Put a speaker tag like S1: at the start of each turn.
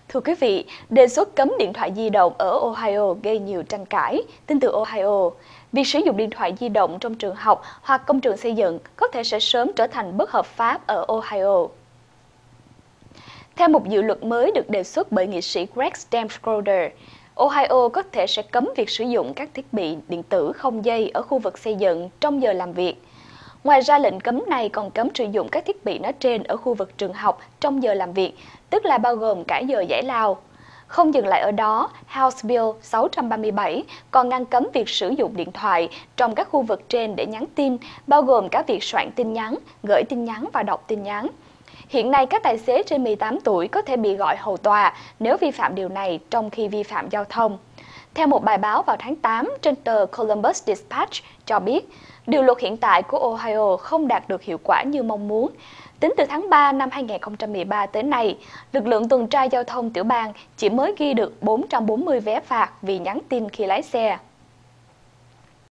S1: Thưa quý vị, đề xuất cấm điện thoại di động ở Ohio gây nhiều tranh cãi. Tin từ Ohio, việc sử dụng điện thoại di động trong trường học hoặc công trường xây dựng có thể sẽ sớm trở thành bất hợp pháp ở Ohio. Theo một dự luật mới được đề xuất bởi nghị sĩ Greg Stamschroeder, Ohio có thể sẽ cấm việc sử dụng các thiết bị điện tử không dây ở khu vực xây dựng trong giờ làm việc. Ngoài ra, lệnh cấm này còn cấm sử dụng các thiết bị nói trên ở khu vực trường học trong giờ làm việc, tức là bao gồm cả giờ giải lao. Không dừng lại ở đó, House Bill 637 còn ngăn cấm việc sử dụng điện thoại trong các khu vực trên để nhắn tin, bao gồm cả việc soạn tin nhắn, gửi tin nhắn và đọc tin nhắn. Hiện nay, các tài xế trên 18 tuổi có thể bị gọi hầu tòa nếu vi phạm điều này trong khi vi phạm giao thông. Theo một bài báo vào tháng 8 trên tờ Columbus Dispatch cho biết, điều luật hiện tại của Ohio không đạt được hiệu quả như mong muốn. Tính từ tháng 3 năm 2013 tới nay, lực lượng tuần tra giao thông tiểu bang chỉ mới ghi được 440 vé phạt vì nhắn tin khi lái xe.